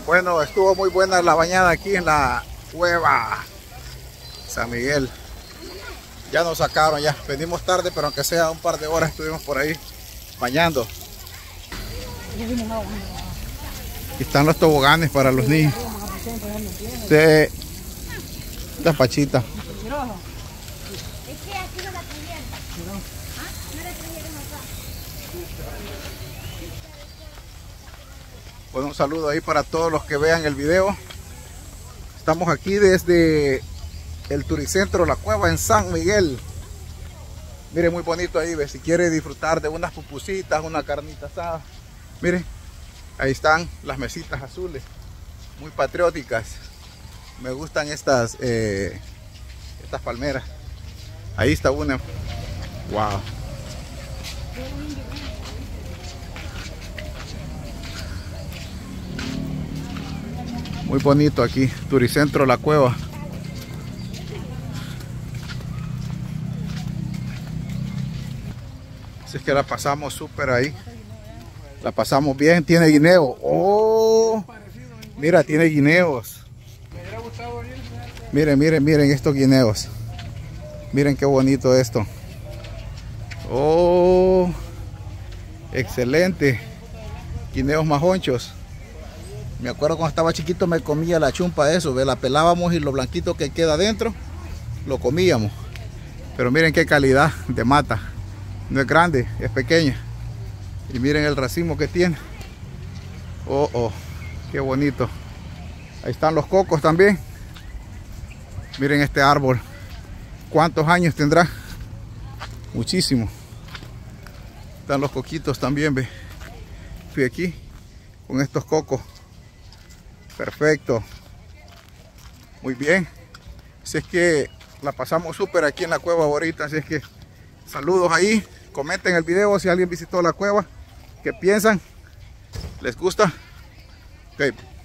Bueno, estuvo muy buena la bañada aquí en la cueva San Miguel. Ya nos sacaron, ya venimos tarde, pero aunque sea un par de horas estuvimos por ahí bañando. Aquí están los toboganes para los niños. Sí. Esta pachita. Bueno, un saludo ahí para todos los que vean el video. Estamos aquí desde el Turicentro La Cueva en San Miguel. Mire, muy bonito ahí, ve, si quiere disfrutar de unas pupusitas, una carnita asada. Mire, ahí están las mesitas azules, muy patrióticas. Me gustan estas palmeras. Ahí está una. Wow. Muy bonito aquí, Turicentro La Cueva. Así es que la pasamos súper ahí. La pasamos bien, tiene guineo. Oh, mira, tiene guineos. Miren, miren, miren estos guineos. Miren qué bonito esto. Oh, excelente. Guineos majonchos. Me acuerdo cuando estaba chiquito me comía la chumpa de eso, ¿ve? La pelábamos y lo blanquito que queda adentro lo comíamos. Pero miren qué calidad de mata. No es grande, es pequeña. Y miren el racimo que tiene. Oh, oh, qué bonito. Ahí están los cocos también. Miren este árbol. ¿Cuántos años tendrá? Muchísimo. Están los coquitos también, ve. Fui aquí con estos cocos. Perfecto. Muy bien. Así es que la pasamos súper aquí en la cueva ahorita. Así es que saludos ahí. Comenten el video si alguien visitó la cueva. ¿Qué piensan? ¿Les gusta? Okay.